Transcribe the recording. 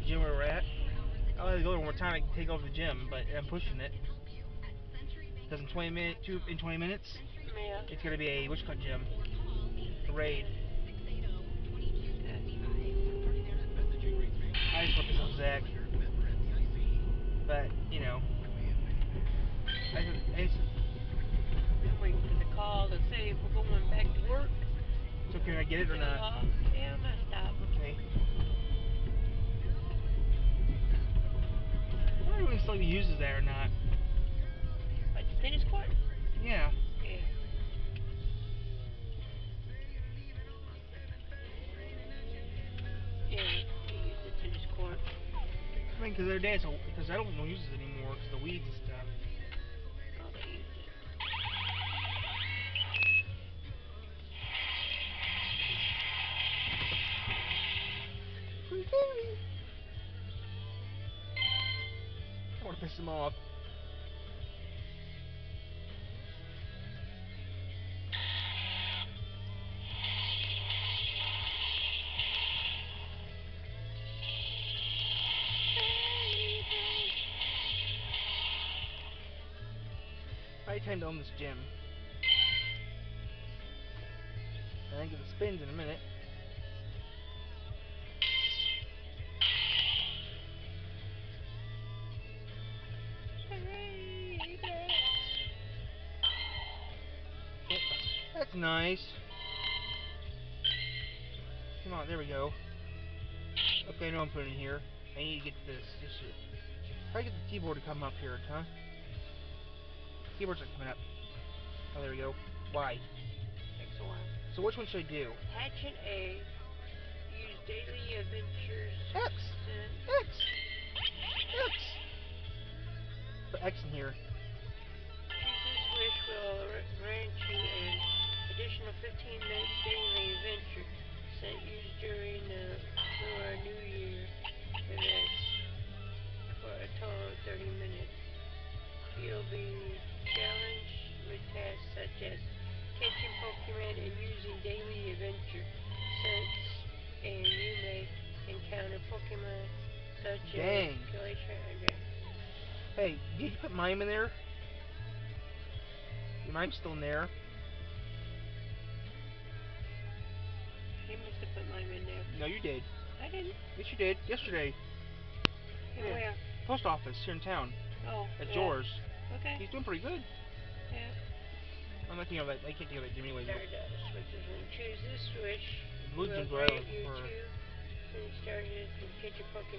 gym where we're at. I'll have to go there one more time. I can take over the gym, but I'm pushing it. Because in 20 minutes, Yeah. it's gonna be a witchcut gym, a raid. I just want this up Zach, but you know, I'm waiting for the call to say if we're going back to work. so can I get it or not? Yeah, I'm gonna stop. Okay. I wonder if he still uses that or not. Like the tennis court? Yeah. Yeah. Yeah, they use the tennis court. I mean, because the other day, because I don't use it anymore because of the weeds and stuff. Oh, they use it. I want to piss him off. I intend to own this gym. I think it spins in a minute. That's nice. Come on, there we go. Okay, I know I'm putting it here. I need to get this. Try to get the keyboard to come up here, huh? Keyboard's not coming up. Oh, there we go. Y. Takes a while. So which one should I do? Hatch an egg. Use daily adventures. X. X. X. Put X in here. Choose this wish will grant you an additional 15 minutes daily adventure set used during our New Year events for a total of 30 minutes. You'll be challenged with tasks such as catching Pokemon and using daily adventure sets, and you may encounter Pokemon such as Glacier and Dragon. Hey, did you put Mime in there? Your Mime's still in there. He must have put mine in there. No, you did. I didn't. Yes, you did. Yesterday. Yeah. Where? Post office here in town. Oh. At yeah. yours. Okay. He's doing pretty good. Yeah. I'm not thinking of that. I can't think of that Jimmy anyway. Switches and choose this switch. Blue Will Gym's grant what I you look for. 2 when you started to catch a Pokemon.